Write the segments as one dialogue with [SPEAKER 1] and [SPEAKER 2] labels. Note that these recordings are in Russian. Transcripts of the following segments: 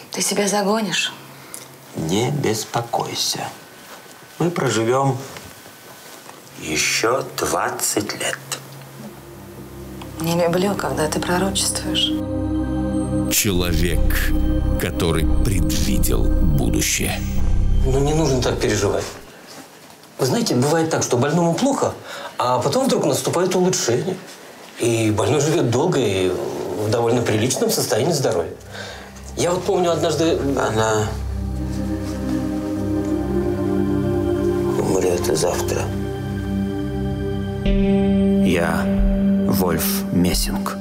[SPEAKER 1] Ты себя загонишь?
[SPEAKER 2] Не беспокойся. Мы проживем еще 20 лет.
[SPEAKER 1] Не люблю, когда ты пророчествуешь.
[SPEAKER 3] Человек, который предвидел будущее.
[SPEAKER 4] Ну, не нужно так переживать. Вы знаете, бывает так, что больному плохо, а потом вдруг наступает улучшение. И больной живет долго и в довольно приличном состоянии здоровья. Я вот помню однажды…
[SPEAKER 2] Она умрет и завтра. Я Вольф Мессинг.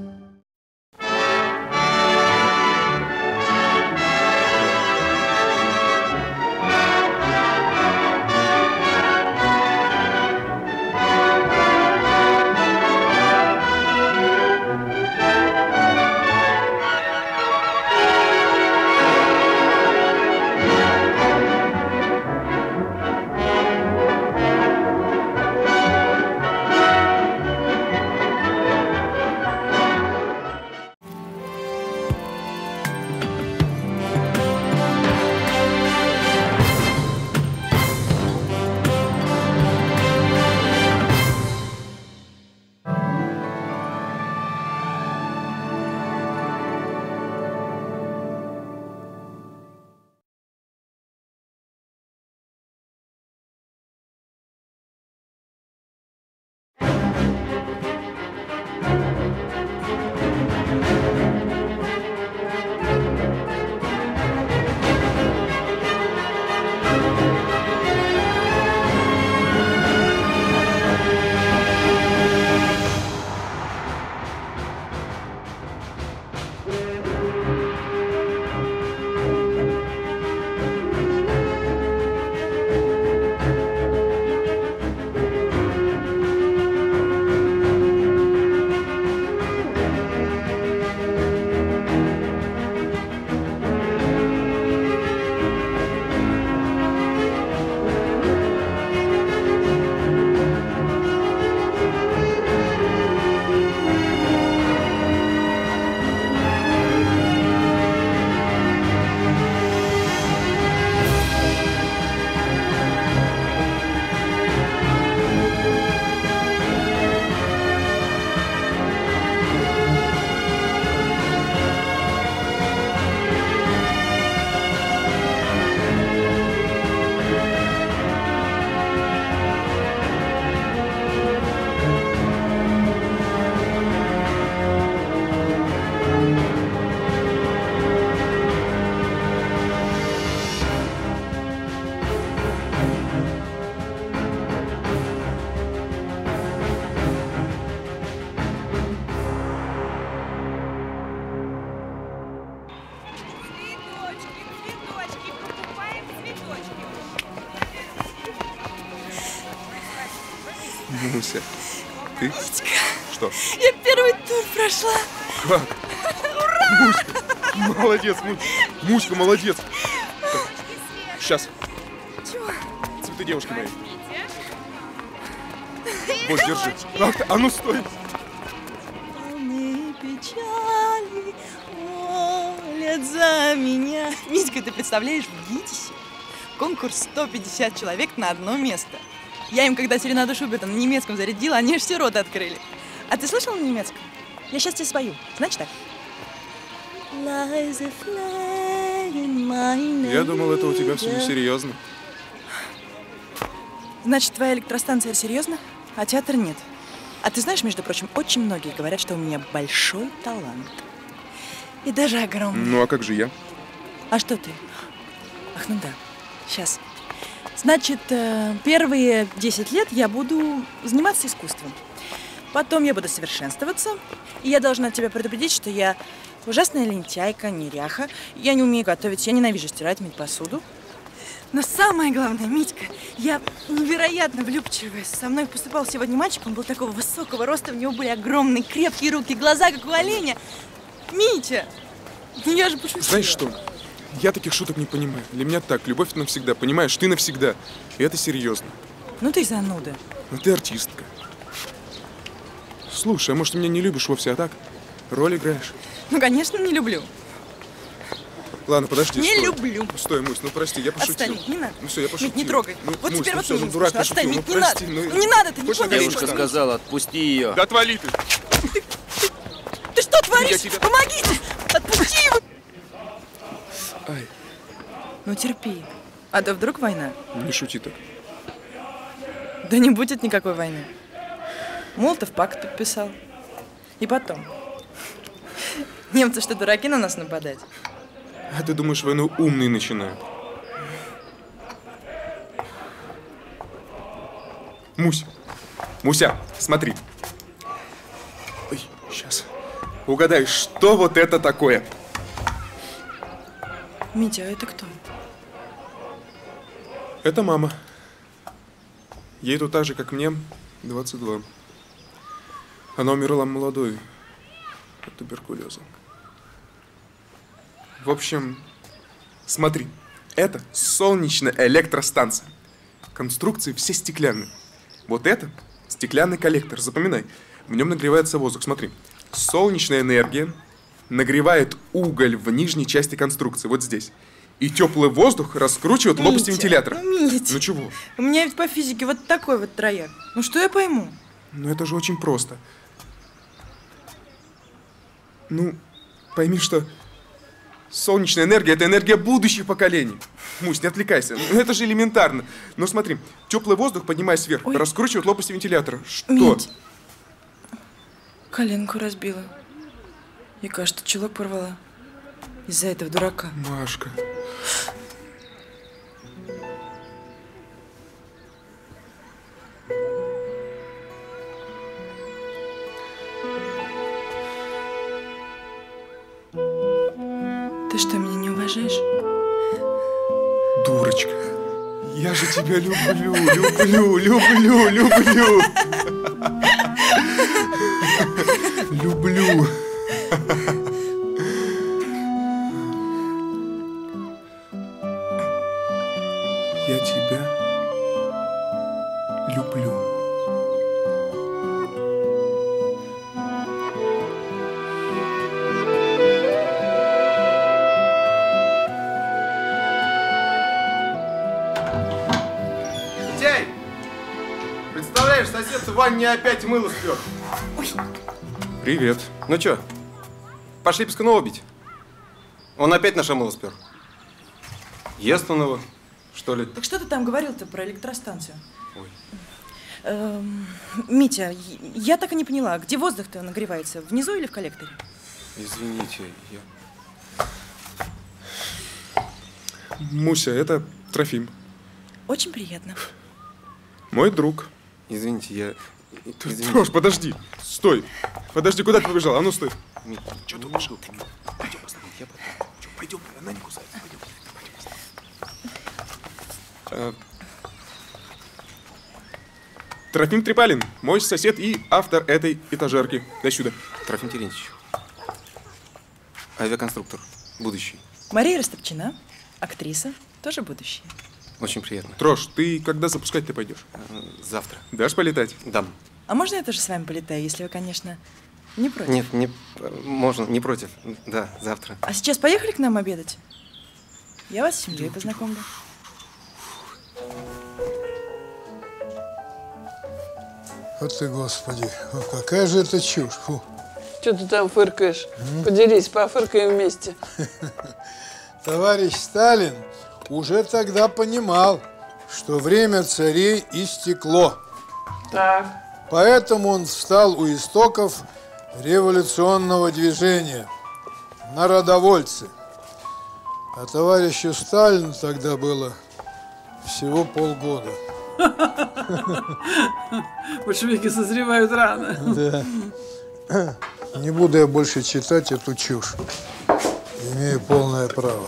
[SPEAKER 5] Муся, ты?
[SPEAKER 6] Митька,
[SPEAKER 5] что?
[SPEAKER 6] Я первый тур прошла.
[SPEAKER 5] Как? Ура! Муська, молодец, Муська, молодец. Так, сейчас.
[SPEAKER 6] Чего?
[SPEAKER 5] Цветы девушки моей. Вот, держи. Ах ты, а ну стой.
[SPEAKER 6] Полные печали молят за меня. Митька, ты представляешь, в ГИТИСе конкурс 150 человек на одно место. Я им, когда серенаду Шуберта на немецком зарядила, они аж все рот открыли. А ты слышал на немецком? Я сейчас тебе спою. Значит так.
[SPEAKER 5] Я думал, это у тебя все несерьезно.
[SPEAKER 6] Значит, твоя электростанция серьезно, а театр нет. А ты знаешь, между прочим, очень многие говорят, что у меня большой талант. И даже огромный.
[SPEAKER 5] Ну, а как же я?
[SPEAKER 6] А что ты? Ах, ну да. Сейчас. Значит, первые 10 лет я буду заниматься искусством. Потом я буду совершенствоваться. И я должна тебя предупредить, что я ужасная лентяйка, неряха. Я не умею готовить, я ненавижу стирать, мыть посуду. Но самое главное, Митька, я невероятно влюбчивая. Со мной поступал сегодня мальчик, он был такого высокого роста, у него были огромные, крепкие руки, глаза, как у оленя. Митя, ну я же пошутила.
[SPEAKER 5] Знаешь что? Я таких шуток не понимаю. Для меня так, любовь навсегда, понимаешь? Ты навсегда. И это серьезно.
[SPEAKER 6] Ну ты зануда.
[SPEAKER 5] Ну ты артистка. Слушай, а может, ты меня не любишь вовсе, а так? Роль играешь?
[SPEAKER 6] Ну, конечно, не люблю.
[SPEAKER 5] Ладно, подожди,
[SPEAKER 6] Не
[SPEAKER 5] стой.
[SPEAKER 6] люблю.
[SPEAKER 5] Стой, Мусь, ну прости, я пошутил.
[SPEAKER 6] Отстань, не надо.
[SPEAKER 5] Ну все, я пошутил.
[SPEAKER 6] Мить, не трогай.
[SPEAKER 5] Ну,
[SPEAKER 6] Вот
[SPEAKER 5] Мусь,
[SPEAKER 6] теперь
[SPEAKER 5] ну
[SPEAKER 6] вот
[SPEAKER 5] все,
[SPEAKER 6] мне
[SPEAKER 5] ну дурак
[SPEAKER 6] смешно.
[SPEAKER 5] пошутил,
[SPEAKER 6] Отстань,
[SPEAKER 5] ну
[SPEAKER 6] Мить, не надо.
[SPEAKER 5] прости.
[SPEAKER 6] Ну не надо, ты не
[SPEAKER 5] Хочешь на
[SPEAKER 6] понял.
[SPEAKER 5] девушку
[SPEAKER 6] что-
[SPEAKER 7] сказала, отпусти ее.
[SPEAKER 5] Да отвали ты.
[SPEAKER 6] Ты что творишь?
[SPEAKER 5] тебя-
[SPEAKER 6] Помогите! Отпусти его!
[SPEAKER 5] Ай,
[SPEAKER 6] Ну терпи. А то вдруг война?
[SPEAKER 5] не шути так.
[SPEAKER 6] Да не будет никакой войны. Молотов пакт подписал. И потом. Немцы что, дураки на нас нападать?
[SPEAKER 5] А ты думаешь, войну умные начинают? Мусь, Муся, смотри. Ой, сейчас. Угадай, что вот это такое?
[SPEAKER 6] Митя, а это кто?
[SPEAKER 5] Это мама. Ей тут так же, как мне, 22. Она умерла молодой от туберкулеза. В общем, смотри, это солнечная электростанция. Конструкции все стеклянные. Вот это стеклянный коллектор, запоминай. В нем нагревается воздух. Смотри, солнечная энергия нагревает уголь в нижней части конструкции, вот здесь. И теплый воздух раскручивает лопасти
[SPEAKER 6] Митя,
[SPEAKER 5] вентилятора.
[SPEAKER 6] ну, Митя.
[SPEAKER 5] Ну чего?
[SPEAKER 6] У меня ведь по физике вот такой вот трояк. Ну что я пойму?
[SPEAKER 5] Ну это же очень просто. Ну, пойми, что солнечная энергия – это энергия будущих поколений. Мусь, не отвлекайся. Ну, это же элементарно. Но смотри, теплый воздух, поднимаясь вверх,
[SPEAKER 6] Ой.
[SPEAKER 5] раскручивает лопасти вентилятора. Что?
[SPEAKER 6] Мить. Коленку разбила. И, кажется, чулок порвала. Из-за этого дурака.
[SPEAKER 5] Машка.
[SPEAKER 6] Ты что, меня не уважаешь?
[SPEAKER 5] Дурочка. Я же тебя люблю, люблю, люблю, люблю. Люблю. Я тебя люблю.
[SPEAKER 8] Митяй! Представляешь, сосед в ванне опять мыло спер.
[SPEAKER 5] Привет.
[SPEAKER 8] Ну чё, пошли песканула бить? Он опять наше мыло спер. Ест он его, что ли?
[SPEAKER 6] Так что ты там говорил-то про электростанцию?
[SPEAKER 8] Ой.
[SPEAKER 6] Митя, я так и не поняла, где воздух-то нагревается? Внизу или в коллекторе?
[SPEAKER 8] Извините, я...
[SPEAKER 5] Муся, это Трофим.
[SPEAKER 6] Очень приятно.
[SPEAKER 5] Мой друг.
[SPEAKER 8] Извините, я... Извините.
[SPEAKER 5] Трош, подожди. Стой. Подожди, куда ты побежал? А ну стой.
[SPEAKER 8] Что ты ушел? Пойдем посмотрим, я потом. Чё, пойдем, она не кусается. Пойдем.
[SPEAKER 5] Трофим Трипалин, мой сосед и автор этой этажерки. Дай сюда.
[SPEAKER 8] Трофим Терентьевич. Авиаконструктор. Будущий.
[SPEAKER 6] Мария Растопчина, актриса, тоже будущее.
[SPEAKER 8] Очень приятно.
[SPEAKER 5] Трош, ты когда запускать-то пойдешь?
[SPEAKER 8] Завтра.
[SPEAKER 5] Дашь полетать?
[SPEAKER 8] Дам.
[SPEAKER 6] А можно я тоже с вами полетаю, если вы, конечно, не против?
[SPEAKER 8] Нет, не... Можно, не против. Да, завтра.
[SPEAKER 6] А сейчас поехали к нам обедать? Я вас с семьей познакомлю.
[SPEAKER 9] Вот ты, Господи, какая же это чушь. Фу.
[SPEAKER 10] Что ты там фыркаешь? Поделись, пофыркаем вместе.
[SPEAKER 9] Товарищ Сталин уже тогда понимал, что время царей истекло.
[SPEAKER 10] Так.
[SPEAKER 9] Поэтому он встал у истоков революционного движения, народовольцы. А товарищу Сталину тогда было всего полгода.
[SPEAKER 10] Большевики созревают рано.
[SPEAKER 9] Да. Не буду я больше читать эту чушь. Имею полное право.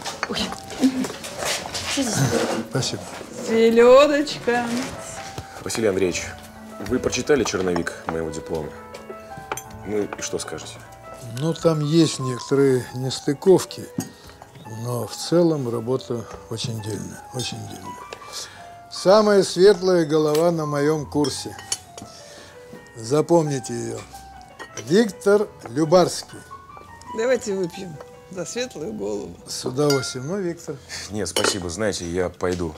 [SPEAKER 9] Спасибо.
[SPEAKER 10] Селедочка.
[SPEAKER 11] Василий Андреевич, вы прочитали черновик моего диплома? Ну и что скажете?
[SPEAKER 9] Ну, там есть некоторые нестыковки, но в целом работа очень дельная, очень дельная. Самая светлая голова на моем курсе. Запомните ее. Виктор Любарский.
[SPEAKER 10] Давайте выпьем. За светлую голову.
[SPEAKER 9] С удовольствием. Ну, Виктор.
[SPEAKER 11] Нет, спасибо. Знаете, я пойду.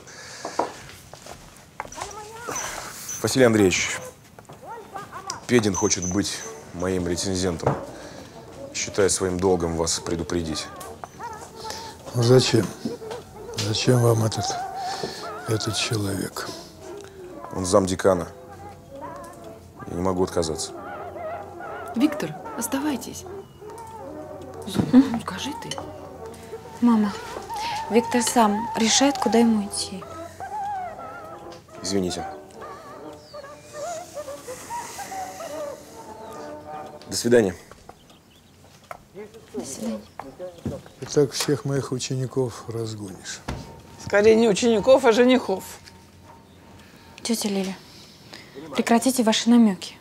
[SPEAKER 11] Василий Андреевич, Педин хочет быть моим рецензентом. Считаю своим долгом вас предупредить.
[SPEAKER 9] Ну, зачем? Зачем вам этот человек?
[SPEAKER 11] Он замдекана. Я не могу отказаться.
[SPEAKER 7] Виктор, оставайтесь. Ну, скажи ты.
[SPEAKER 12] Мама, Виктор сам решает, куда ему идти.
[SPEAKER 11] Извините. До свидания.
[SPEAKER 12] До свидания.
[SPEAKER 9] И так всех моих учеников разгонишь.
[SPEAKER 10] Скорее не учеников, а женихов.
[SPEAKER 12] Тетя Лиля, прекратите ваши намеки.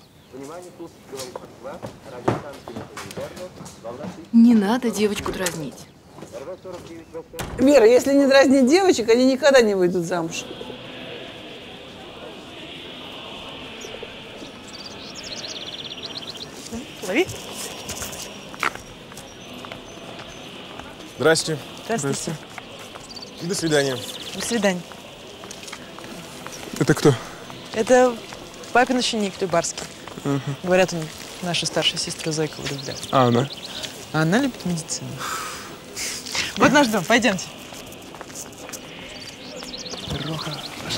[SPEAKER 7] Не надо девочку дразнить.
[SPEAKER 10] Вера, если не дразнить девочек, они никогда не выйдут замуж.
[SPEAKER 6] Лови.
[SPEAKER 11] Здрасте.
[SPEAKER 6] Здравствуйте.
[SPEAKER 11] И до свидания.
[SPEAKER 6] До свидания.
[SPEAKER 5] Это кто?
[SPEAKER 6] Это папин ученик Любарский. Говорят, он нашу старшую сестру Зойку влюбляет.
[SPEAKER 5] А она?
[SPEAKER 6] А она любит медицину. Вот наш дом, пойдемте. Роха.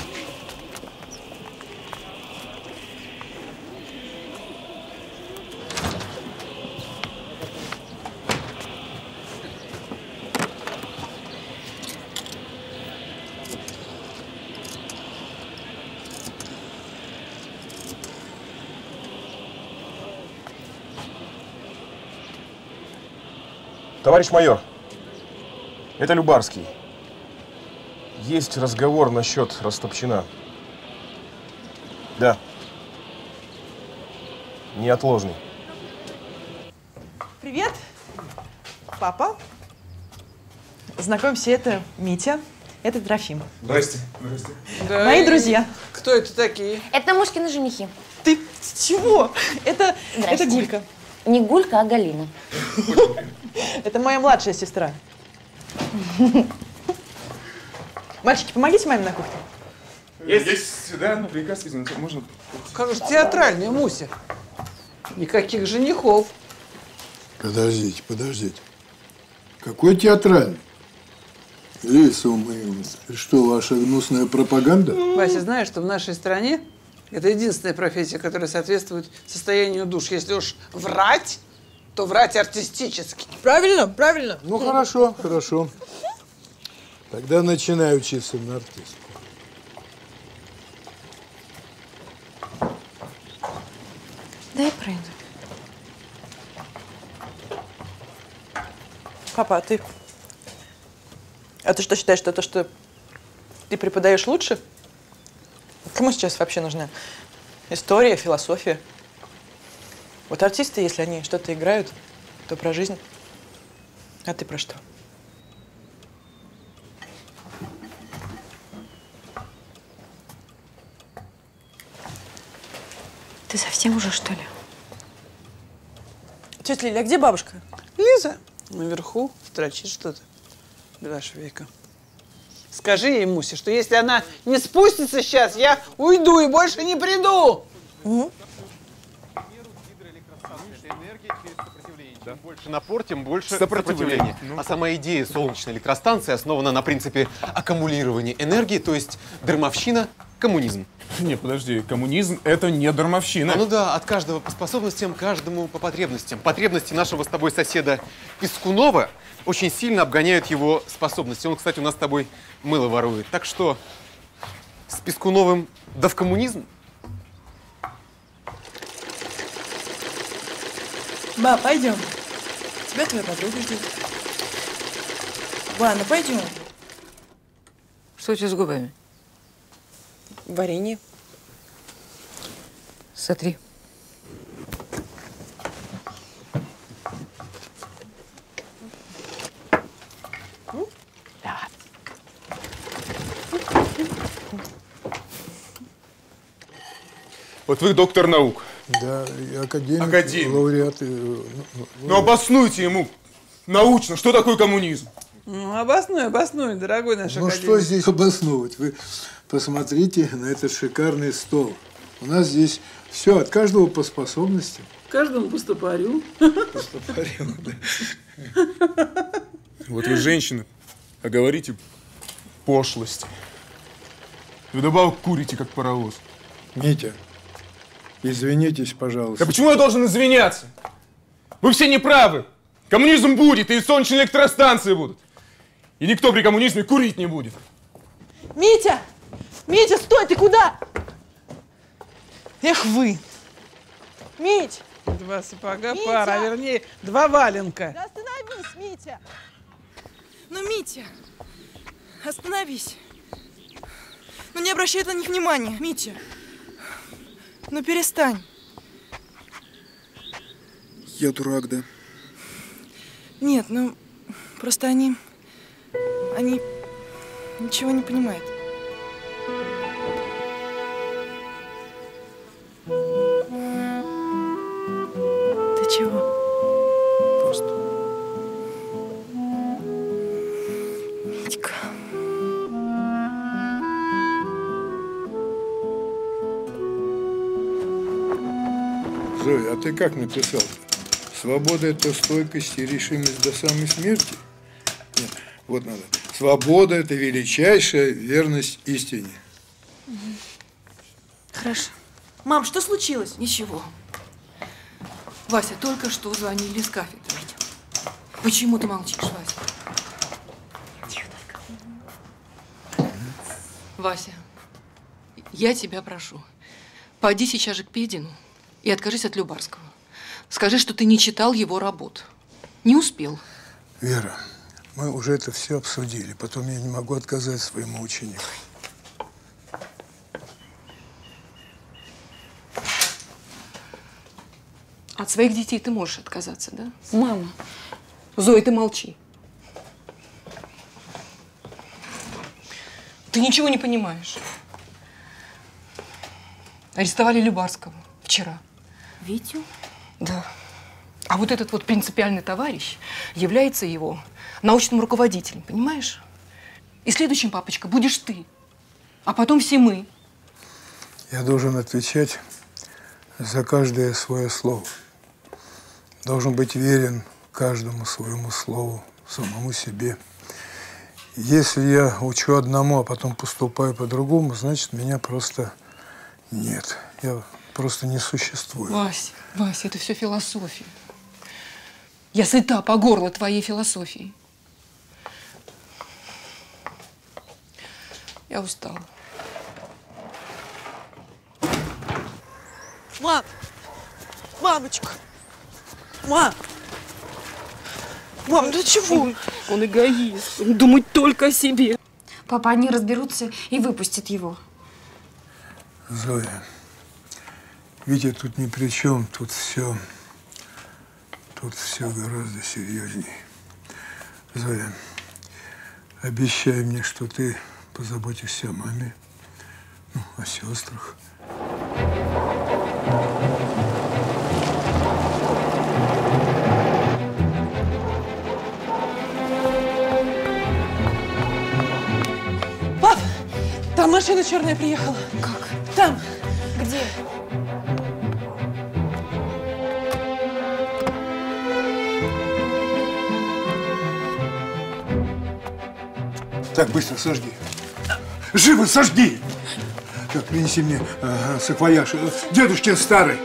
[SPEAKER 11] Товарищ майор, это Любарский. Есть разговор насчет Растопчина. Да. Неотложный.
[SPEAKER 6] Привет, папа. Знакомься, это Митя, это Трофим.
[SPEAKER 5] Здрасте. Здрасте.
[SPEAKER 10] Да,
[SPEAKER 6] Мои
[SPEAKER 10] и
[SPEAKER 6] друзья.
[SPEAKER 10] Кто это такие?
[SPEAKER 12] Это Мушкины женихи.
[SPEAKER 6] Ты чего? Это
[SPEAKER 12] Здрасте.
[SPEAKER 6] Гулька.
[SPEAKER 12] Не Гулька, а Галина.
[SPEAKER 6] Это моя младшая сестра. Мальчики, помогите маме на кухне.
[SPEAKER 5] Есть, да, приказ, извините, можно?
[SPEAKER 10] Как же театральная, Муся. Никаких женихов.
[SPEAKER 9] Подождите, подождите. Какой театральный? Лиса умыла. Что, ваша гнусная пропаганда?
[SPEAKER 10] Вася, знаешь, что в нашей стране это единственная профессия, которая соответствует состоянию душ. Если уж врать, то врать артистически.
[SPEAKER 6] Правильно, правильно.
[SPEAKER 9] Ну, хорошо, хорошо. Тогда начинаю учиться на артистку.
[SPEAKER 12] Дай пройду.
[SPEAKER 6] Папа, а ты что считаешь, что то, что ты преподаешь лучше? Кому сейчас вообще нужна история, философия? Вот артисты, если они что-то играют, то про жизнь. А ты про что?
[SPEAKER 12] Ты совсем уже, что ли?
[SPEAKER 6] Тетя Лиля, а где бабушка?
[SPEAKER 10] Лиза наверху строчит что-то. Ваше века. Скажи ей, Муся, что если она не спустится сейчас, я уйду и больше не приду.
[SPEAKER 6] Угу.
[SPEAKER 8] Чем больше напор, тем больше сопротивления. А сама идея солнечной электростанции основана на принципе аккумулирования энергии, то есть дармовщина, коммунизм.
[SPEAKER 5] Не, подожди, коммунизм – это не дармовщина.
[SPEAKER 8] Ну да, от каждого по способностям, каждому по потребностям. Потребности нашего с тобой соседа Пискунова очень сильно обгоняют его способности. Он, кстати, у нас с тобой мыло ворует. Так что с Пискуновым да в коммунизм.
[SPEAKER 6] Ба, пойдем. Тебя твоя подруга ждет. Ба, ну пойдем.
[SPEAKER 1] Что у тебя с губами?
[SPEAKER 6] Варенье.
[SPEAKER 1] Сотри.
[SPEAKER 6] Да.
[SPEAKER 5] Вот вы доктор наук.
[SPEAKER 9] Да, и академик,
[SPEAKER 5] Академик.
[SPEAKER 9] лауреат.
[SPEAKER 5] Ну, обоснуйте ему научно, что такое коммунизм.
[SPEAKER 10] Ну, обоснуй, дорогой наш
[SPEAKER 9] Ну
[SPEAKER 10] академик.
[SPEAKER 9] что здесь обосновывать? Вы посмотрите на этот шикарный стол. У нас здесь все, от каждого по способностям.
[SPEAKER 10] Каждому по стопорю.
[SPEAKER 9] По стопорю, да.
[SPEAKER 5] Вот вы женщина, а говорите пошлости. Вдобавок курите, как паровоз.
[SPEAKER 9] Митя, извинитесь, пожалуйста.
[SPEAKER 5] А почему я должен извиняться? Вы все неправы. Коммунизм будет, и солнечные электростанции будут. И никто при коммунизме курить не будет.
[SPEAKER 6] Митя! Митя, стой, ты куда? Эх вы! Мить!
[SPEAKER 10] 2 сапога
[SPEAKER 6] Митя!
[SPEAKER 10] пара, а вернее, 2 валенка.
[SPEAKER 6] Да остановись, Митя! Ну, Митя, остановись. Ну, не обращай на них внимания, Митя. Ну, перестань.
[SPEAKER 5] Я дурак, да?
[SPEAKER 6] Нет, ну, просто они ничего не понимают. Ты чего?
[SPEAKER 5] Просто.
[SPEAKER 6] Митька.
[SPEAKER 9] Зоя, а ты как написал? Свобода – это стойкость и решимость до самой смерти? Нет, вот надо. Свобода – это величайшая верность истине.
[SPEAKER 7] Хорошо.
[SPEAKER 6] Мам, что случилось?
[SPEAKER 7] Ничего. Вася, только что звонили с кафедры. Почему ты молчишь, Вася? Тихо только. Вася, я тебя прошу, пойди сейчас же к Педину и откажись от Любарского. Скажи, что ты не читал его работ. Не успел.
[SPEAKER 9] Вера, мы уже это все обсудили. Потом я не могу отказать своему ученику.
[SPEAKER 7] От своих детей ты можешь отказаться, да?
[SPEAKER 12] Мама.
[SPEAKER 7] Зоя, ты молчи. Ты ничего не понимаешь. Арестовали Любарского вчера.
[SPEAKER 12] Витю?
[SPEAKER 7] Да. А вот этот вот принципиальный товарищ является его научным руководителем, понимаешь? И следующим, папочка, будешь ты, а потом все мы.
[SPEAKER 9] Я должен отвечать за каждое свое слово. Должен быть верен каждому своему слову, самому себе. Если я учу одному, а потом поступаю по-другому, значит, меня просто нет. Я просто не существую.
[SPEAKER 7] Вася, это все философия. Я сыта по горло твоей философии. Я устала.
[SPEAKER 6] Мам! Мамочка! Мам! Мам, ты чего?
[SPEAKER 7] Он эгоист. Он думает только о себе.
[SPEAKER 12] Папа, они разберутся и выпустят его.
[SPEAKER 9] Зоя, Витя тут ни при чем, тут все гораздо серьезнее. Зоя, обещай мне, что ты позаботишься о маме, ну, о сестрах.
[SPEAKER 6] Пап, там машина черная приехала.
[SPEAKER 12] Как?
[SPEAKER 6] Там.
[SPEAKER 12] Где?
[SPEAKER 9] Так, быстро сожги. Живо сожги! Так, принеси мне саквояж. Дедушкин старый.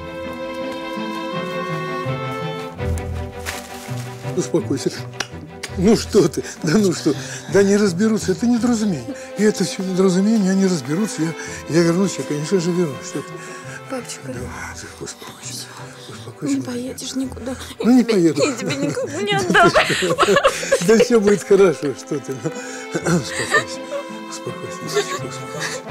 [SPEAKER 9] Успокойся. Ну что ты? Да ну что? Да не разберутся. Это недоразумение. И это все недоразумение, они разберутся. Я вернусь, я, конечно же, вернусь. Что ты?
[SPEAKER 12] Папочка.
[SPEAKER 9] Да, успокойся. Успокойся.
[SPEAKER 12] Не поедешь никуда.
[SPEAKER 9] Ну не поеду.
[SPEAKER 12] Я тебя никому не отдам.
[SPEAKER 9] Да все будет хорошо, что ты. Успокойся. Успокойся. Успокойся.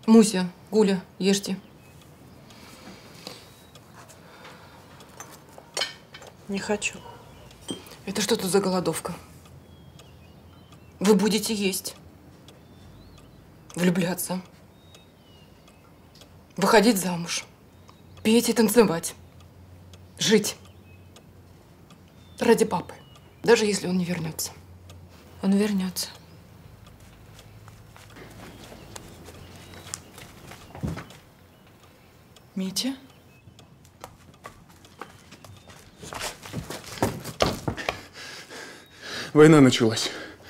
[SPEAKER 7] Муся, Гуля, ешьте.
[SPEAKER 6] Не хочу.
[SPEAKER 7] Это что тут за голодовка? Вы будете есть. Влюбляться. Выходить замуж. Петь и танцевать. Жить. Ради папы. Даже если он не вернется.
[SPEAKER 12] Он вернется.
[SPEAKER 6] Митя?
[SPEAKER 5] Война началась.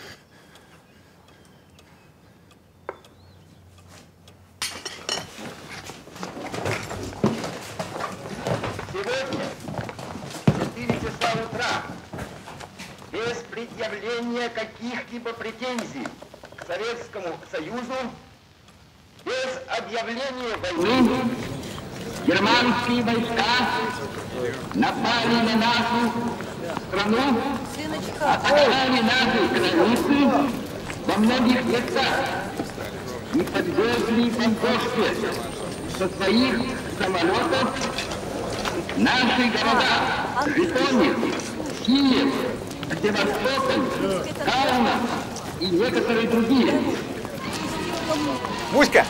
[SPEAKER 13] Сегодня, в 4 часа утра, без предъявления каких-либо претензий к Советскому Союзу, без объявления войны, германские войска напали на нашу страну, атаковали наши границы во многих местах и подвезли по почте со своих самолетов наши города Житомир, Киев, Севастополь, Каунас и некоторые другие.
[SPEAKER 8] Муська!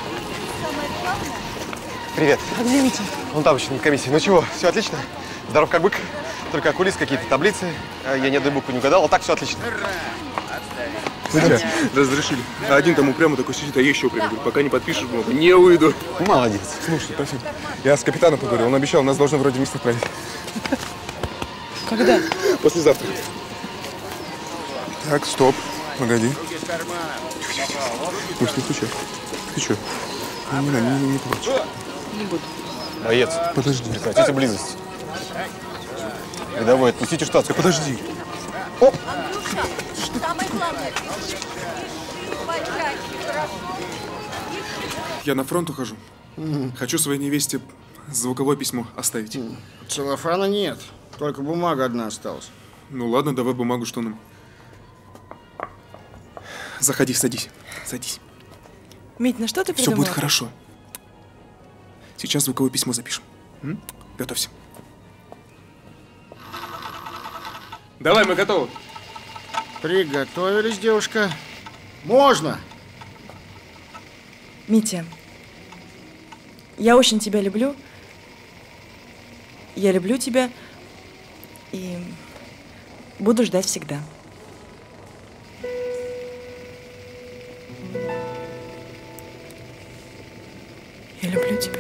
[SPEAKER 8] Привет.
[SPEAKER 6] Обнимите.
[SPEAKER 8] Он там еще на комиссии. Ну чего, все отлично? Здоров как бык. Только окулист, какие-то таблицы. Я ни одной буквы не угадал, а так все отлично.
[SPEAKER 5] Смотри, разрешили. А один там упрямо такой сидит, а я еще упрямо. Говорю, пока не подпишешь бумагу, не уйду.
[SPEAKER 8] Молодец.
[SPEAKER 5] Слушай, Трофим, я с капитаном поговорил, он обещал, нас должны вроде вместе отправить.
[SPEAKER 6] Когда?
[SPEAKER 5] Послезавтра. Так, стоп, погоди. Может, не стучай. Ты что? Не плачь.
[SPEAKER 6] Не буду.
[SPEAKER 8] Боец.
[SPEAKER 5] Подожди.
[SPEAKER 8] Прекратите близость. Рядовой, отпустите штатскую.
[SPEAKER 5] Подожди.
[SPEAKER 8] Оп!
[SPEAKER 14] Самое главное,
[SPEAKER 5] Я на фронт ухожу. Хочу своей невесте звуковое письмо оставить.
[SPEAKER 15] Целлофана нет, только бумага одна осталась.
[SPEAKER 5] Ну ладно, давай бумагу, что нам. Заходи, садись. Садись.
[SPEAKER 6] Мить, ну что ты
[SPEAKER 5] Все
[SPEAKER 6] придумал?
[SPEAKER 5] будет хорошо. Сейчас звуковое письмо запишем. Готовься. Давай, мы готовы.
[SPEAKER 15] Приготовились, девушка. Можно!
[SPEAKER 6] Митя, я очень тебя люблю. Я люблю тебя и буду ждать всегда. Я люблю тебя.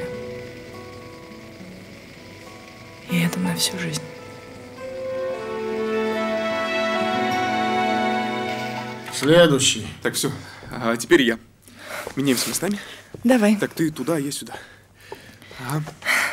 [SPEAKER 6] И это на всю жизнь.
[SPEAKER 15] Следующий.
[SPEAKER 5] Так, все. А теперь я. Меняемся местами.
[SPEAKER 6] Давай.
[SPEAKER 5] Так, ты туда, а я сюда. Ага.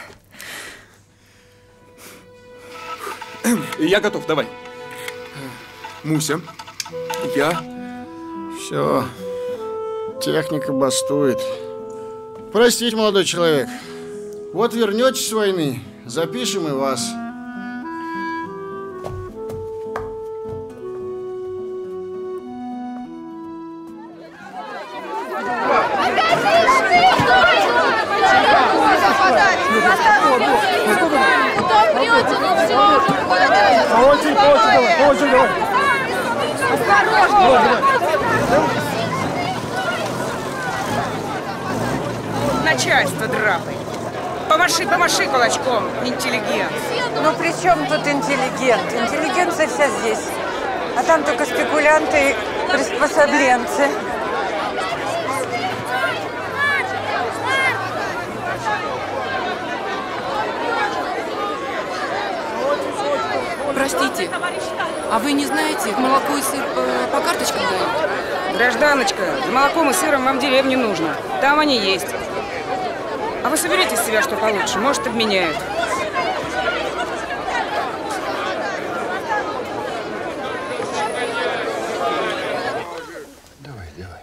[SPEAKER 5] Я готов, давай. Муся, я.
[SPEAKER 15] Все. Техника бастует. Простите, молодой человек. Вот вернетесь с войны, запишем и вас.
[SPEAKER 16] Начальство драпает. Помаши кулачком, интеллигент.
[SPEAKER 1] Ну при чем тут интеллигент? Интеллигенция вся здесь. А там только спекулянты и приспособленцы.
[SPEAKER 7] Простите, а вы не знаете, молоко и сыр по карточкам дают?
[SPEAKER 16] Гражданочка, с молоком и сыром вам в деревню нужно. Там они есть. А вы соберите из себя что получше, может, обменяют.
[SPEAKER 17] Давай.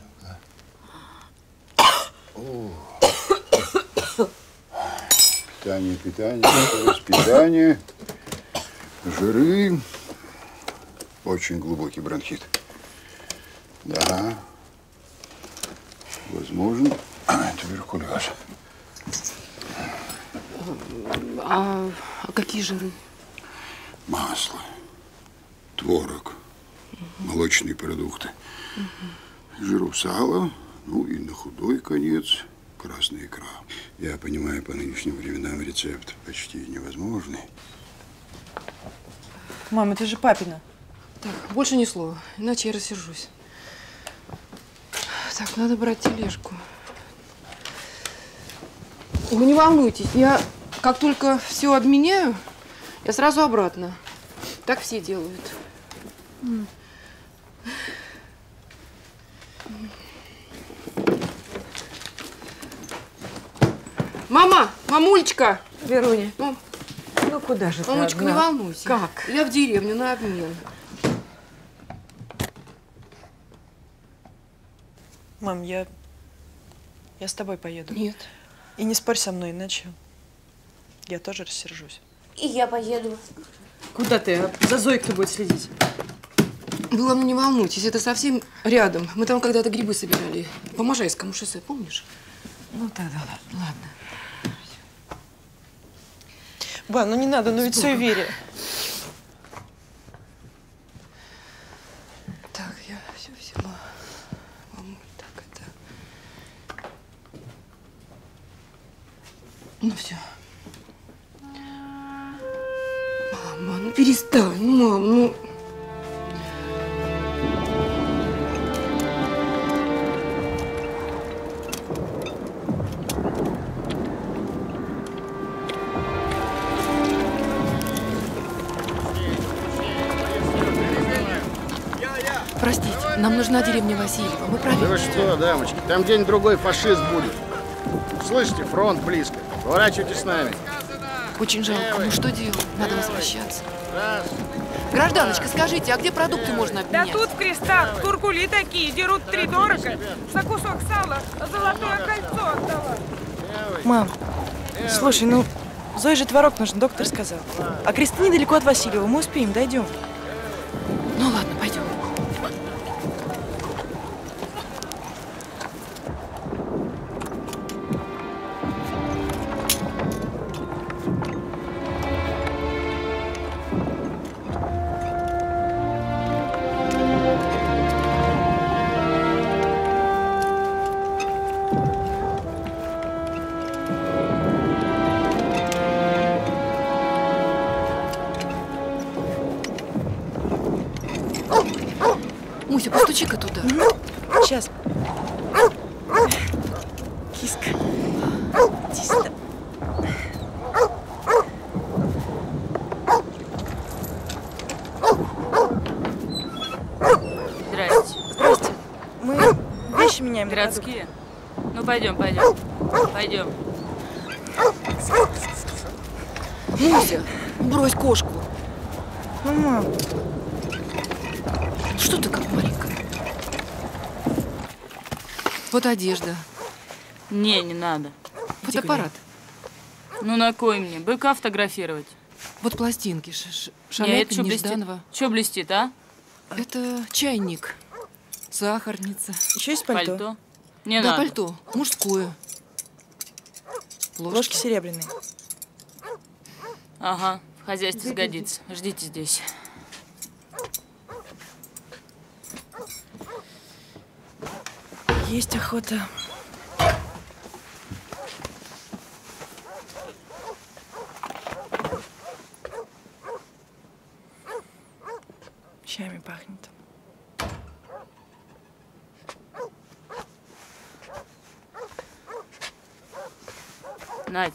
[SPEAKER 17] Питание, воспитание, жиры, очень глубокий бронхит. Да, возможно, это туберкулез.
[SPEAKER 7] А какие жиры?
[SPEAKER 17] Масло, творог, молочные продукты. Жиров сало, ну и на худой конец красная икра. Я понимаю, по нынешним временам рецепт почти невозможный.
[SPEAKER 6] Мам, это же папина.
[SPEAKER 7] Так, больше ни слова, иначе я рассержусь. Так, надо брать тележку. Вы не волнуйтесь, я как только все обменяю, я сразу обратно. Так все делают. Мама! Мамулечка!
[SPEAKER 1] Веруня,
[SPEAKER 7] Мам,
[SPEAKER 1] ну куда же ты
[SPEAKER 7] мамулечка,
[SPEAKER 1] одна?
[SPEAKER 7] не волнуйся.
[SPEAKER 1] Как?
[SPEAKER 7] Я в деревню на обмен.
[SPEAKER 6] Мам, я с тобой поеду.
[SPEAKER 7] Нет.
[SPEAKER 6] И не спорь со мной, иначе я тоже рассержусь.
[SPEAKER 12] И я поеду.
[SPEAKER 6] Куда ты? За Зоей кто будет следить?
[SPEAKER 7] Вы, главное, не волнуйтесь, это совсем рядом. Мы там когда-то грибы собирали. По Можайскому шоссе, помнишь?
[SPEAKER 1] Ну тогда ладно.
[SPEAKER 6] Ба, ну не надо, ну ведь все Вере.
[SPEAKER 7] Так, я все взяла. Мамуль, так, это… Ну все. Мама, ну перестань, мам, ну… Простите, нам нужна деревня Васильева. Мы правильно?
[SPEAKER 15] Да вы что, дамочки, там день-другой фашист будет. Слышите, фронт близко. Поворачивайтесь с нами.
[SPEAKER 7] Очень жалко. Ну что делать? Надо возвращаться. Гражданочка, скажите, а где продукты можно
[SPEAKER 16] Да
[SPEAKER 7] обменять?
[SPEAKER 16] тут в крестах куркули такие, дерут втридорого. За кусок сала золотое кольцо отдала.
[SPEAKER 6] Мам, слушай, ну Зое же творог нужен, доктор сказал. А кресты недалеко от Васильева, мы успеем, дойдем.
[SPEAKER 7] Ну ладно, пойдем. Муся, постучи-ка туда.
[SPEAKER 6] Сейчас. Киска. Иди сюда.
[SPEAKER 18] Здрасте.
[SPEAKER 6] Здрасте. Мы вещи меняем.
[SPEAKER 18] Городские? Ну, пойдем, пойдем. Пойдем.
[SPEAKER 7] Муся, брось кошку.
[SPEAKER 6] Ну, мам.
[SPEAKER 7] Что ты как маленькая? Вот одежда.
[SPEAKER 18] Не надо.
[SPEAKER 7] Фотоаппарат.
[SPEAKER 18] Ну, на кой мне? Быка фотографировать.
[SPEAKER 7] Вот пластинки.
[SPEAKER 18] Не,
[SPEAKER 7] Шанель,
[SPEAKER 18] это что блестит?
[SPEAKER 7] Нежданова.
[SPEAKER 18] Что блестит, а?
[SPEAKER 7] Это чайник. Сахарница.
[SPEAKER 6] Еще есть пальто?
[SPEAKER 18] Пальто? Не
[SPEAKER 7] да,
[SPEAKER 18] надо.
[SPEAKER 7] пальто. Мужское.
[SPEAKER 6] Ложки серебряные.
[SPEAKER 18] Ага, в хозяйстве сгодится. Ждите здесь.
[SPEAKER 6] Есть охота. Чаями пахнет.
[SPEAKER 18] Надь.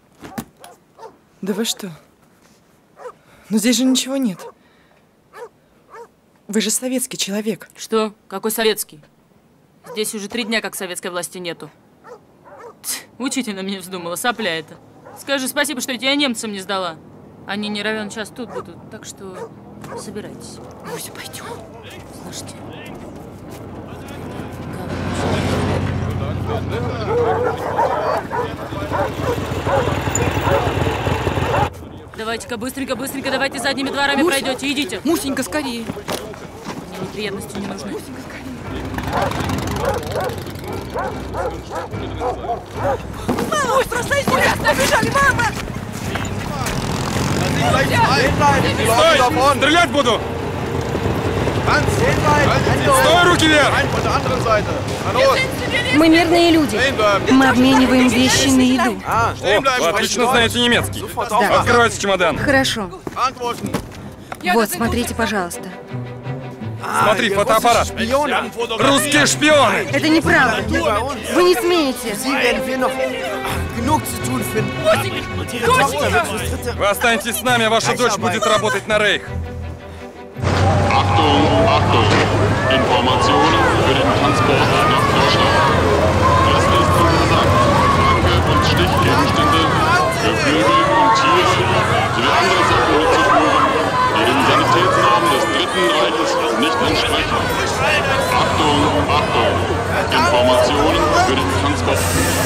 [SPEAKER 6] Да вы что? Ну здесь же ничего нет. Вы же советский человек.
[SPEAKER 18] Что? Какой советский? Здесь уже 3 дня, как советской власти нету. Учительно мне вздумала, сопля это. Скажи спасибо, что я тебя немцам не сдала. Они не равен час тут будут, так что собирайтесь.
[SPEAKER 7] Муся, пойдем.
[SPEAKER 18] Слушайте. Давайте-ка быстренько, быстренько, давайте задними дворами
[SPEAKER 7] Муся,
[SPEAKER 18] пройдете, идите.
[SPEAKER 7] Мусенька, скорее.
[SPEAKER 18] Мне неприятности не нужны.
[SPEAKER 7] Мусенька, скорее.
[SPEAKER 6] Мама, просто извиняюсь, побежали, мама!
[SPEAKER 19] Стой! Стрелять буду! Стой, руки вверх!
[SPEAKER 20] Мы мирные люди. Мы обмениваем вещи на еду.
[SPEAKER 19] О, вы отлично знаете немецкий. Открывайте чемодан.
[SPEAKER 20] Хорошо. Вот, смотрите, пожалуйста.
[SPEAKER 19] Смотри, фотоаппарат. Русские шпионы!
[SPEAKER 20] Это неправда. Вы не смеете.
[SPEAKER 19] Вы останетесь с нами, а ваша дочь будет работать на Рейх.
[SPEAKER 21] Achtung, Achtung! Informationen für den Transport nach Deutschland. Es ist untersagt, Franke und Stichgegenstände, Geflügel und Tiere sowie andere Sachen mitzuführen, die den Sanitätsnormen des Dritten Reiches nicht entsprechen. Achtung, Achtung! Informationen für den Transport.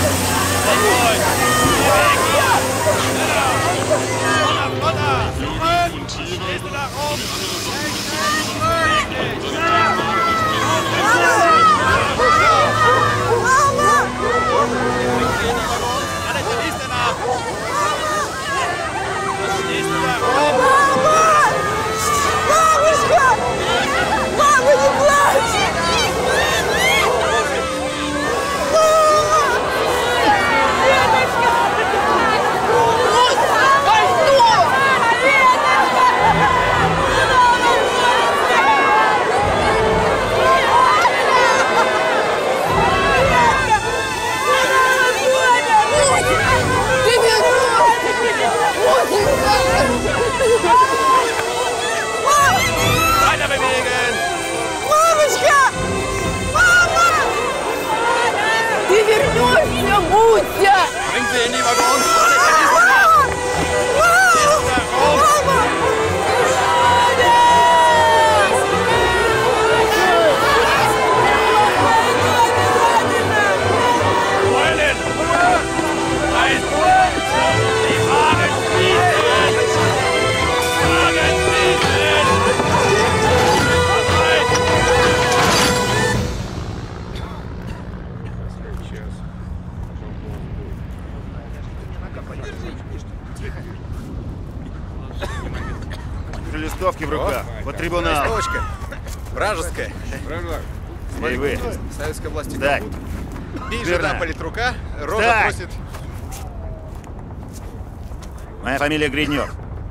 [SPEAKER 22] Листовки в руках. По трибуналу.
[SPEAKER 8] Листовочка. Вражеская.
[SPEAKER 22] И вы.
[SPEAKER 8] Советской власти.
[SPEAKER 22] Так.
[SPEAKER 8] Жена политрука. Рожа просит.
[SPEAKER 22] Моя фамилия Гриднев.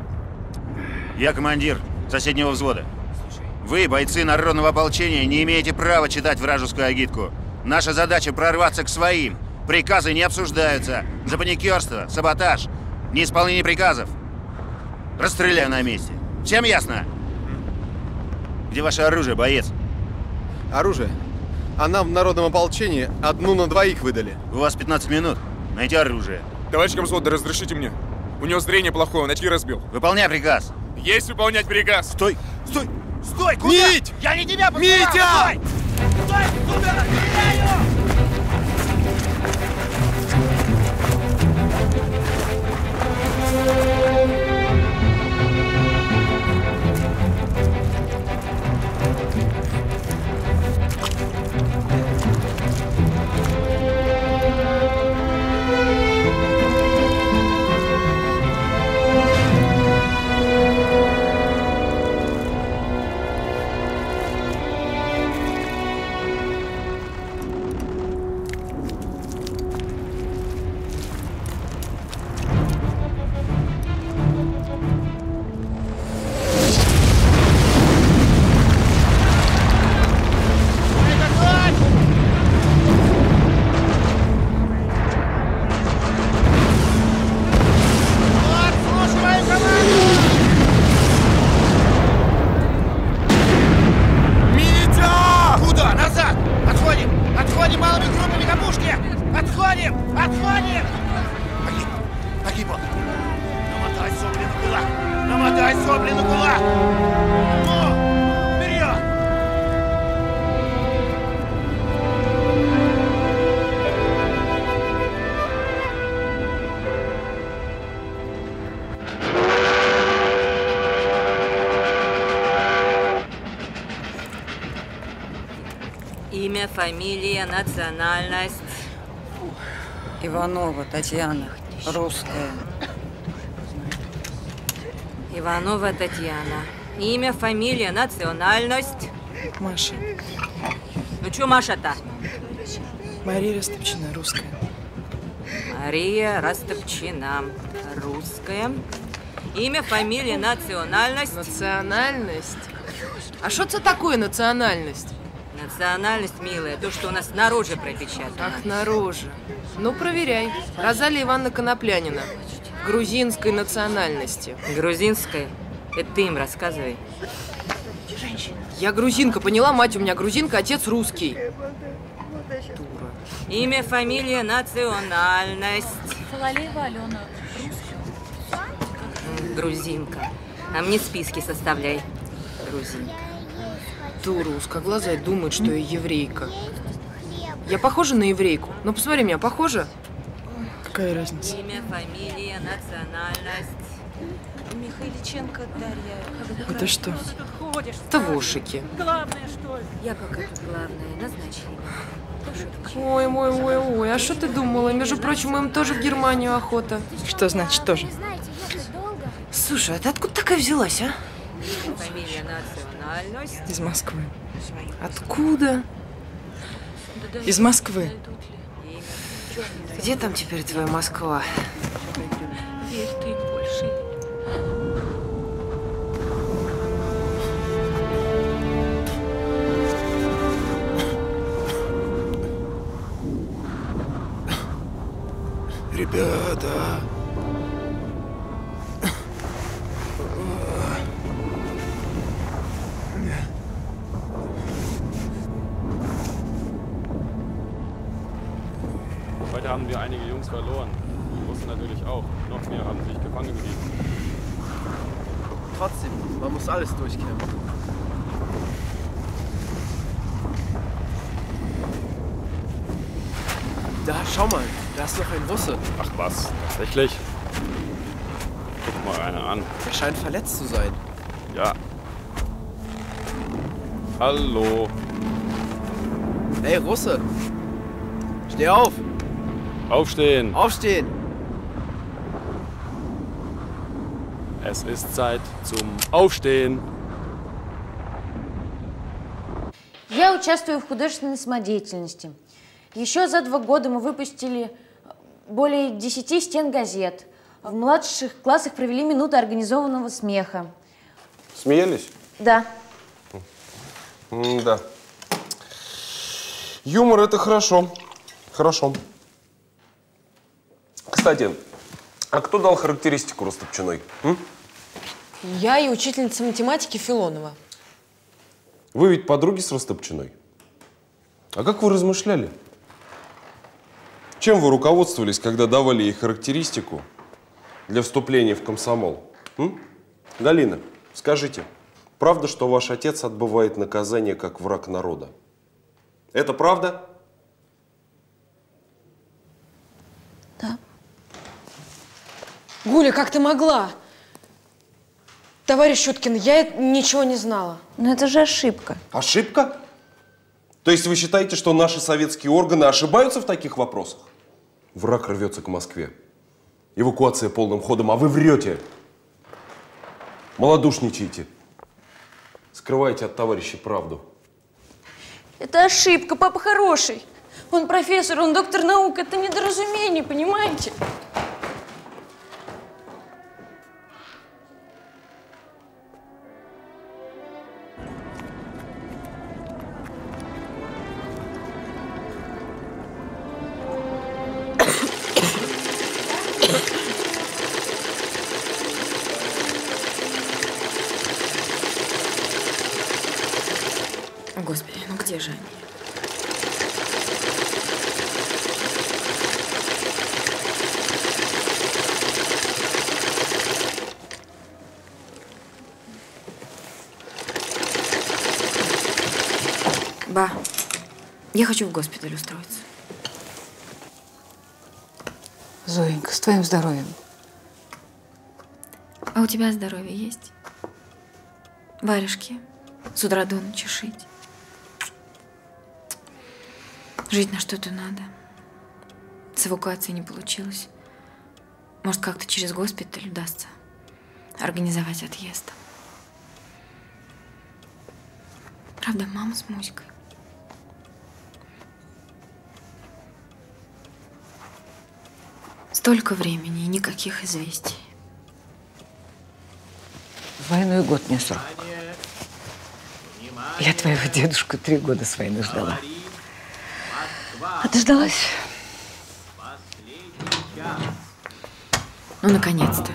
[SPEAKER 22] Я командир соседнего взвода. Вы, бойцы народного ополчения, не имеете права читать вражескую агитку. Наша задача прорваться к своим. Приказы не обсуждаются. За паникерство, саботаж, неисполнение приказов. Расстреляю на месте. Всем ясно? Где ваше оружие, боец?
[SPEAKER 8] Оружие? А нам в народном ополчении 1 на 2 выдали.
[SPEAKER 22] У вас 15 минут. Найти оружие.
[SPEAKER 5] Товарищ комсвода, разрешите мне. У него зрение плохое, он очки разбил.
[SPEAKER 22] Выполняй приказ.
[SPEAKER 5] Есть выполнять приказ.
[SPEAKER 22] Стой! Стой! Стой! Куда?
[SPEAKER 8] Мить!
[SPEAKER 22] Я не тебя посылаю!
[SPEAKER 8] Митя!
[SPEAKER 22] Стой! Стой! Сюда! Стреляю!
[SPEAKER 23] Имя
[SPEAKER 1] Имя, фамилия, национальность.
[SPEAKER 3] Иванова Татьяна, русская.
[SPEAKER 1] Иванова Татьяна. Имя, фамилия, национальность.
[SPEAKER 6] Маша.
[SPEAKER 1] Ну что Маша-то?
[SPEAKER 6] Мария Растопчина, русская.
[SPEAKER 1] Мария Растопчина, русская. Имя, фамилия, национальность.
[SPEAKER 7] Национальность? А что это такое национальность?
[SPEAKER 1] Национальность, милая, то, что у нас на роже пропечатано.
[SPEAKER 7] Ах, на роже. Ну, проверяй. Розалия Ивановна Коноплянина. Грузинской национальности.
[SPEAKER 1] Грузинской? Это ты им рассказывай.
[SPEAKER 7] Я грузинка, поняла? Мать у меня грузинка, отец русский.
[SPEAKER 1] Имя, фамилия, национальность.
[SPEAKER 18] Фалалеева Алена.
[SPEAKER 1] Грузинка. А мне списки составляй. Грузинка.
[SPEAKER 7] Дура узкоглазая думает, что я еврейка. Я похожа на еврейку? Ну, посмотри меня, похожа?
[SPEAKER 6] Какая разница?
[SPEAKER 1] Имя, фамилия, национальность.
[SPEAKER 12] Михайличенко Дарья.
[SPEAKER 6] Это что?
[SPEAKER 7] Тавошики.
[SPEAKER 12] Главное, что ли?
[SPEAKER 1] Я пока тут главное, назначение.
[SPEAKER 7] Ой, а что ты думала? Между прочим, им тоже в Германию охота.
[SPEAKER 6] Что значит тоже?
[SPEAKER 7] Слушай, а ты откуда такая взялась, а?
[SPEAKER 1] Фамилия, национальность.
[SPEAKER 6] Из Москвы.
[SPEAKER 7] Откуда?
[SPEAKER 6] Из Москвы.
[SPEAKER 7] Где там теперь твоя Москва?
[SPEAKER 18] Верь ты больше.
[SPEAKER 11] Ребята.
[SPEAKER 19] Heute haben wir einige Jungs verloren. Die Russen natürlich auch. Noch mehr haben sich gefangen gegeben.
[SPEAKER 4] Trotzdem, man muss alles durchkämpfen. Da, schau mal, da ist noch ein Russe.
[SPEAKER 19] Ach was, tatsächlich? Guck mal einer an.
[SPEAKER 4] Er scheint verletzt zu sein.
[SPEAKER 19] Ja. Hallo.
[SPEAKER 4] Hey, Russe! Steh auf!
[SPEAKER 19] Aufstehen!
[SPEAKER 4] Aufstehen!
[SPEAKER 19] Es ist Zeit zum Aufstehen.
[SPEAKER 23] Я участвую в художественной самодеятельности. Еще за 2 года мы выпустили более 10 стен газет. В младших классах провели минуты организованного смеха.
[SPEAKER 11] Смеялись?
[SPEAKER 23] Да.
[SPEAKER 11] Да. Юмор – это хорошо. Хорошо. Кстати, а кто дал характеристику Растопчиной?
[SPEAKER 7] Я и учительница математики Филонова.
[SPEAKER 11] Вы ведь подруги с Растопчиной. А как вы размышляли? Чем вы руководствовались, когда давали ей характеристику для вступления в комсомол? Галина, скажите, правда, что ваш отец отбывает наказание как враг народа? Это правда?
[SPEAKER 23] Да.
[SPEAKER 7] Гуля, как ты могла? Товарищ Щуткин, я ничего не знала.
[SPEAKER 23] Но это же ошибка.
[SPEAKER 11] Ошибка? То есть вы считаете, что наши советские органы ошибаются в таких вопросах? Враг рвется к Москве. Эвакуация полным ходом, а вы врете. Малодушничаете. Скрываете от товарищей правду.
[SPEAKER 23] Это ошибка, папа хороший. Он профессор, он доктор наук. Это недоразумение, понимаете?
[SPEAKER 18] Господи, ну где же они? Ба, я хочу в госпиталь устроиться.
[SPEAKER 3] Зоенька, с твоим здоровьем.
[SPEAKER 18] А у тебя здоровье есть? Варежки с утра до ночи шить.
[SPEAKER 12] Жить на что-то надо. С эвакуацией не получилось. Может, как-то через госпиталь удастся организовать отъезд. Правда, мама с Муськой. Столько времени и никаких известий.
[SPEAKER 3] Двойной год мне срок. Я твоего дедушку 3 года с войны ждала. А ты дождалась?
[SPEAKER 12] Ну, наконец-то.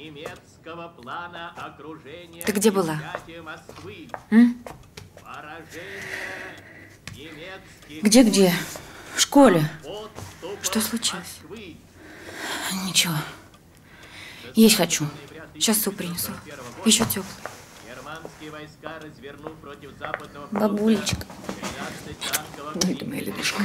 [SPEAKER 12] Ты где была? Где-где? В школе. Что случилось? Ничего. Есть хочу. Сейчас суп принесу. Еще теплый. Бабулечка. Ну, это моя лягушка.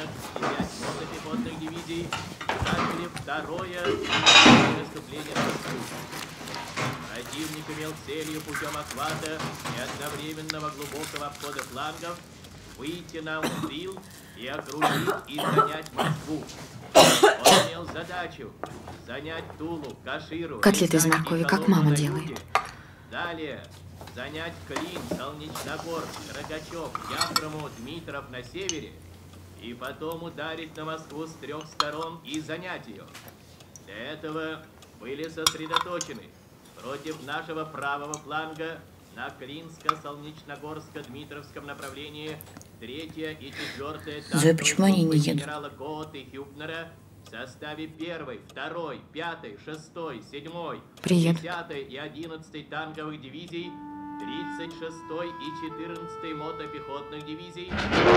[SPEAKER 2] Противник имел целью путем охвата и одновременного глубокого обхода флангов выйти на Тыл и окружить и занять Москву. Он имел задачу занять Тулу, Каширу,
[SPEAKER 12] Котлеты из моркови, как мама делает.
[SPEAKER 2] Далее занять Клин, Солнечногорск, Рогачев, Япрому, Дмитров на севере и потом ударить на Москву с 3 сторон и занять ее. Для этого были сосредоточены против нашего правого фланга на Клинско-Солнечногорско-Дмитровском направлении 3-я и 4-я
[SPEAKER 12] Зоя, почему они не едут?
[SPEAKER 2] генерала Гота и Хюбнера в составе 1-й, 2-й, 5-й, 6-й, 7-й,
[SPEAKER 12] Приедут.
[SPEAKER 2] 10-й и 11-й танковых дивизий, 36-й и 14-й мотопехотных дивизий.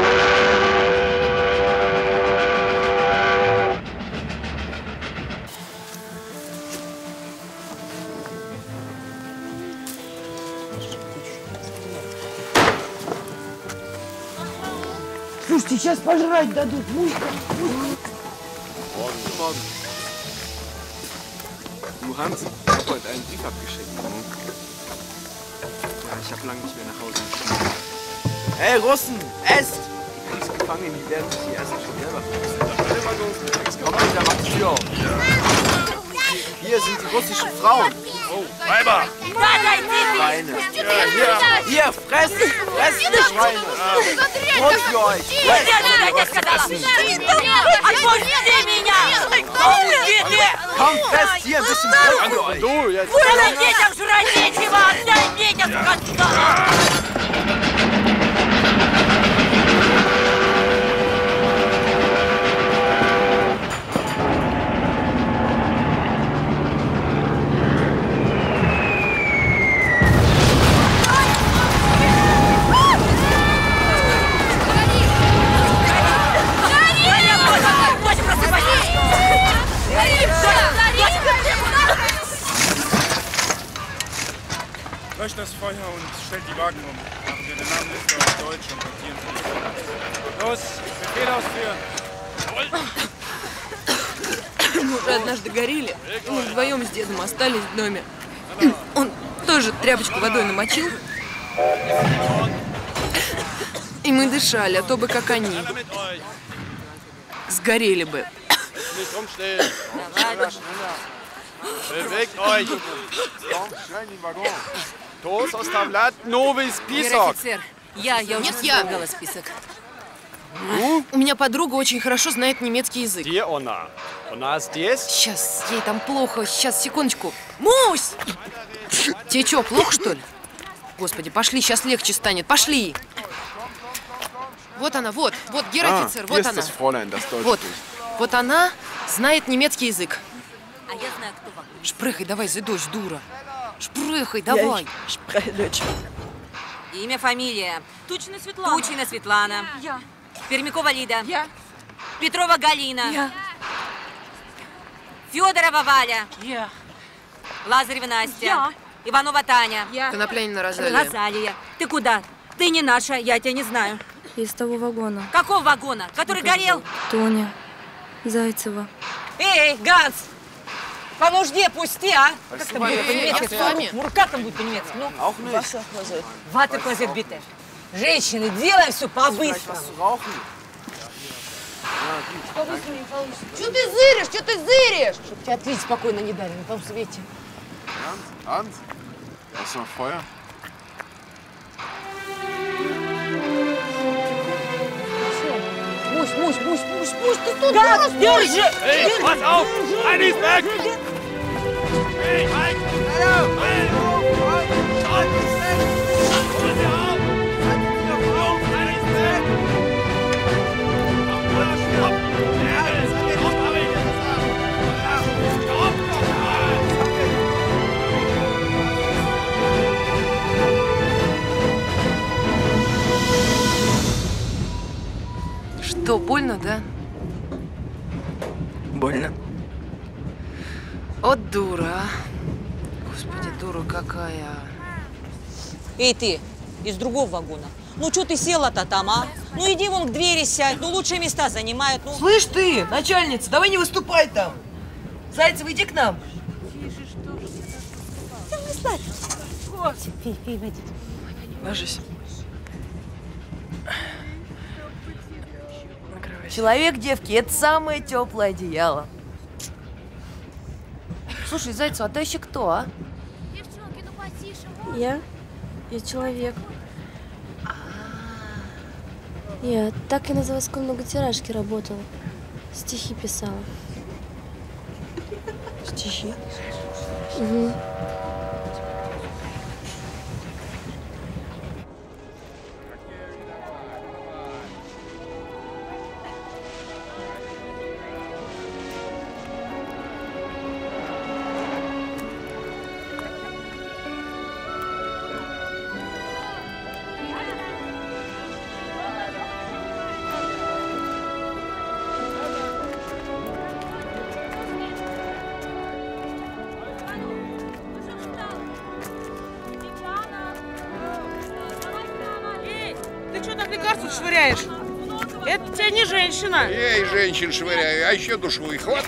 [SPEAKER 3] Слушайте, сейчас пожрать дадут. Муська.
[SPEAKER 4] Morgen. Morgen. Du Hans, ich habe heute einen Brief abgeschickt. Ja, ich habe lange nicht mehr nach Hause geschrieben. Hey Russen, esst! Die Kriegsgefangenen, die werden sich hier Essen schon selber fressen. Komm, Peter, mach die Tür auf. Hier sind die russischen Frauen. Oh, Weiber! Schweine. Hier, fresst! Fresst, die Schweine! Brot für euch! Komm, fresst hier ein bisschen Brot für euch! Du, jetzt!
[SPEAKER 9] Löscht das Feuer und stellt die Wagen um. Machen wir eine Namenliste auf Deutsch und notieren Sie. Los, Befehl ausführen.
[SPEAKER 7] Мы уже однажды горели, и мы вдвоем с дедом остались в доме. Он тоже тряпочку водой намочил. И мы дышали, а то бы как они. Сгорели бы.
[SPEAKER 9] Nicht rumstehen. Bewegt euch. Komm, schnell in den Waggon. Toast aus Tablat, Novis, Писок.
[SPEAKER 7] Я уже составляла список. У меня подруга очень хорошо знает немецкий язык.
[SPEAKER 9] Где она? Она здесь?
[SPEAKER 7] Сейчас, ей там плохо. Сейчас, секундочку. Мусь! Тебе что, плохо, что ли? Господи, пошли, сейчас легче станет. Пошли! Вот она, вот гер-офицер, вот она. Вот она знает немецкий язык.
[SPEAKER 14] А я знаю, кто вокруг.
[SPEAKER 7] Шпрыхай, давай, за дочь, дура. Шпрыхай, давай.
[SPEAKER 14] Имя, фамилия.
[SPEAKER 18] Тучина Светлана.
[SPEAKER 14] Тучина Светлана.
[SPEAKER 18] Я.
[SPEAKER 14] Пермякова Лида.
[SPEAKER 18] Я.
[SPEAKER 14] Петрова Галина.
[SPEAKER 18] Я.
[SPEAKER 14] Федорова Валя.
[SPEAKER 18] Я.
[SPEAKER 14] Лазарева Настя.
[SPEAKER 18] Я.
[SPEAKER 14] Иванова Таня.
[SPEAKER 18] Я.
[SPEAKER 7] Коноплянина Розалия.
[SPEAKER 14] Розалия. Ты куда? Ты не наша, я тебя не знаю.
[SPEAKER 12] Из того вагона.
[SPEAKER 14] Какого вагона? Который горел?
[SPEAKER 12] Тоня. Зайцева.
[SPEAKER 14] Эй, Ганс! По нужде пусти, а? Как там будет по-немецки?
[SPEAKER 7] с вами?
[SPEAKER 14] Как там будет по-немецки? Ну,
[SPEAKER 4] Auch nicht.
[SPEAKER 14] Ватер клозет бите. Женщины, делаем все по-быстрому.
[SPEAKER 4] Was zu rauchen?
[SPEAKER 14] Что быстро, Михалыч? Что ты зыришь? Что ты зыришь? Чтоб тебя ответить спокойно не дали на том свете.
[SPEAKER 15] Hand, da ist noch Feuer.
[SPEAKER 14] Мусь, ты тут
[SPEAKER 10] Газ, держи!
[SPEAKER 9] Эй, pass auf! Einer ist weg! Hey, halt!
[SPEAKER 7] Что, больно, да?
[SPEAKER 3] Больно.
[SPEAKER 7] От дура, а. Господи, дура какая.
[SPEAKER 14] Эй, ты, из другого вагона. Ну, что ты села-то там, а? Ну, иди вон к двери сядь, ну, лучшие места занимают, ну.
[SPEAKER 10] Слышь ты, начальница, давай не выступай там. Зайцев, иди к нам.
[SPEAKER 23] Давай, Славик. Пей водичку.
[SPEAKER 10] Ложись. Человек, девки, это самое теплое одеяло. Слушай, Зайцев, а ты еще кто, а?
[SPEAKER 23] Девчонки, ну потише. Я человек. Я так и на заводской многотиражке работала. Стихи писала.
[SPEAKER 10] Стихи?
[SPEAKER 23] Угу.
[SPEAKER 16] Швыряешь. Это тебе не женщина.
[SPEAKER 15] Я и женщин швыряю, а еще душевой хват.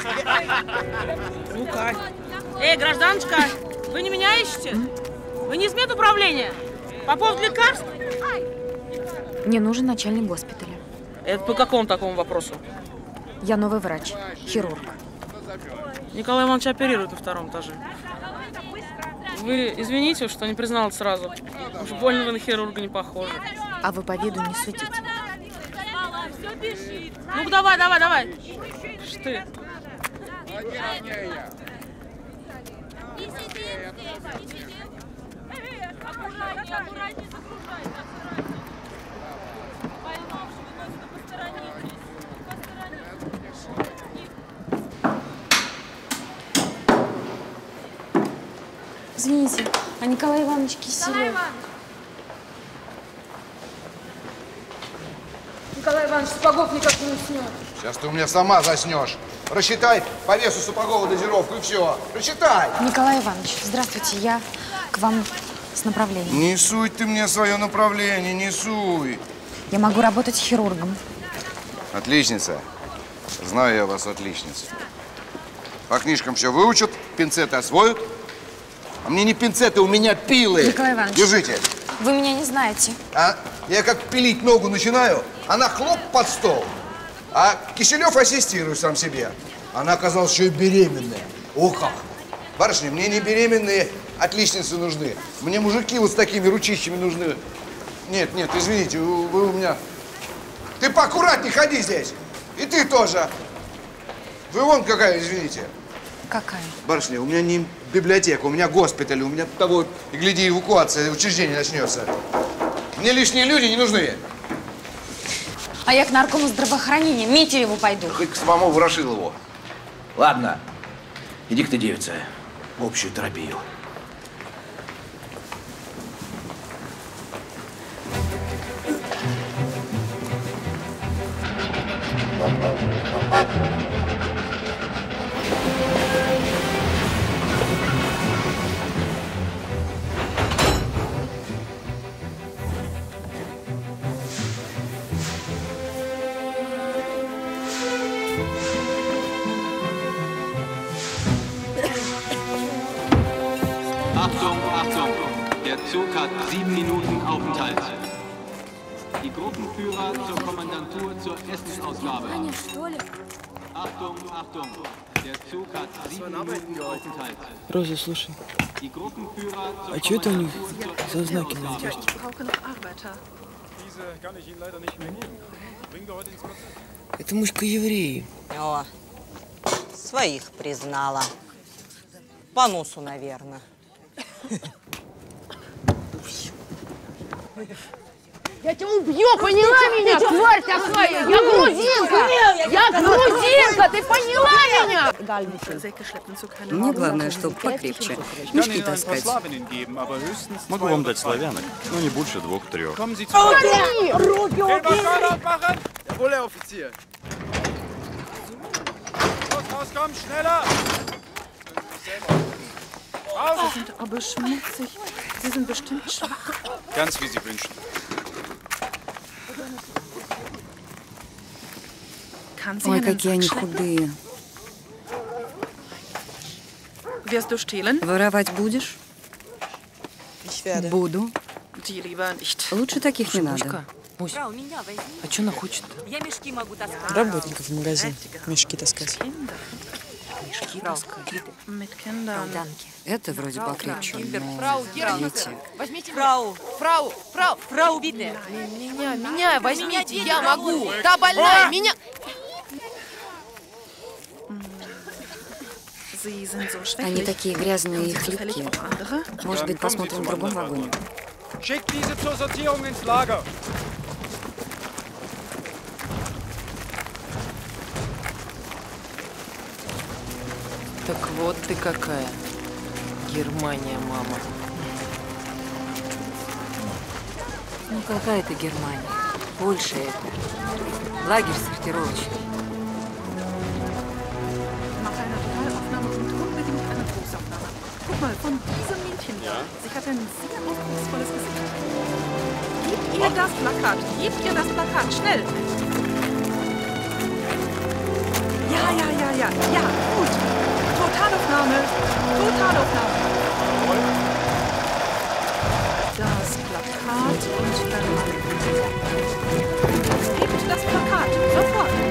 [SPEAKER 16] Ну-ка. Эй, гражданочка, вы не меня ищете? Вы не из медуправления? По поводу лекарств?
[SPEAKER 12] Мне нужен начальник госпиталя.
[SPEAKER 16] Это по какому такому вопросу?
[SPEAKER 12] Я новый врач, хирург.
[SPEAKER 16] Николай Иванович оперирует на 2-м этаже. Вы извините, что не признал сразу. Уж больно вы на хирурга не похожи.
[SPEAKER 12] А вы по виду не судите.
[SPEAKER 16] Ну-ка, давай. Что ты?
[SPEAKER 23] Извините, а Николай Иванович Киселев?
[SPEAKER 14] Николай Иванович сапогов никак не уснет.
[SPEAKER 15] Сейчас ты у меня сама заснешь. Рассчитай по весу сапогова дозировку и все. Рассчитай.
[SPEAKER 12] Николай Иванович, здравствуйте, я к вам с направлением.
[SPEAKER 15] Не суй ты мне свое направление, не суй.
[SPEAKER 12] Я могу работать хирургом.
[SPEAKER 15] Отличница. Знаю я вас, отличница. По книжкам все выучат, пинцеты освоят. А мне не пинцеты, у меня пилы.
[SPEAKER 12] Николай Иванович.
[SPEAKER 15] Держите.
[SPEAKER 12] Вы меня не знаете.
[SPEAKER 15] А я как пилить ногу начинаю, она хлоп под стол. А Киселев ассистирует сам себе. Она оказалась еще и беременная. О как! Барышня, мне не беременные отличницы нужны. Мне мужики вот с такими ручищами нужны. Нет, извините, вы у меня... Ты поаккуратней ходи здесь. И ты тоже. Вы вон какая, извините.
[SPEAKER 12] Какая?
[SPEAKER 15] Барышня, у меня не библиотека, у меня госпиталь, у меня того, и гляди, эвакуация учреждения начнется. Мне лишние люди не нужны.
[SPEAKER 12] А я к наркому здравоохранения, Митереву пойду.
[SPEAKER 15] Хоть к самому Ворошилову. Ладно, иди-ка ты, девица, в общую терапию.
[SPEAKER 13] Achtung, Achtung! Der Zug hat 7 Minuten Aufenthalt. Die Gruppenführer zur Kommandantur zur Essensausgabe. Achtung, Achtung. Der Zug hat 7 Minuten Aufenthalt.
[SPEAKER 17] Роза, слушай, а что это у них за знаки на одежде? Это мышка евреи.
[SPEAKER 14] О, своих признала. По носу, наверное.
[SPEAKER 20] Я тебя убью, поняла меня, тварь такая? Я грузинка! Я грузинка, ты поняла меня?
[SPEAKER 3] Мне главное, чтобы покрепче. Мешки таскать.
[SPEAKER 24] Могу вам дать славянок, но не больше 2-3.
[SPEAKER 20] Руки убери!
[SPEAKER 4] Jawohl, Herr Offizier.
[SPEAKER 9] Los, komm, schneller!
[SPEAKER 6] Sie sind aber schmutzig. Sie sind bestimmt schwach.
[SPEAKER 9] Ganz wie Sie wünschen.
[SPEAKER 3] Ой, какие они худые. Воровать будешь? Буду. Лучше таких не надо.
[SPEAKER 6] Мусь, а что она хочет-то?
[SPEAKER 14] Я мешки могу таскать.
[SPEAKER 17] Работников в магазин. Мешки таскать.
[SPEAKER 6] Мешки таскать.
[SPEAKER 3] Это вроде покрепче, но
[SPEAKER 20] Фрау Герман,
[SPEAKER 3] дети.
[SPEAKER 20] возьмите фрау,
[SPEAKER 14] биtte.
[SPEAKER 20] Меня возьмите, я могу. Та больная, меня...
[SPEAKER 3] Они такие грязные и хлипкие. Может быть, посмотрим в другом вагоне?
[SPEAKER 9] Schickt diese zur Sortierung ins Lager.
[SPEAKER 10] Так вот ты какая. Германия, мама.
[SPEAKER 3] Ну какая это Германия? Польша это. Лагерь сортировочный.
[SPEAKER 6] Guck mal, von diesem Mädchen da. Sie hat ein sehr ausdrucksvolles Gesicht. Gebt ihr das Plakat. Gebt ihr das Plakat. Schnell. Ja, gut. Totalaufnahme. Das Plakat und dann... Gebt das Plakat. Sofort.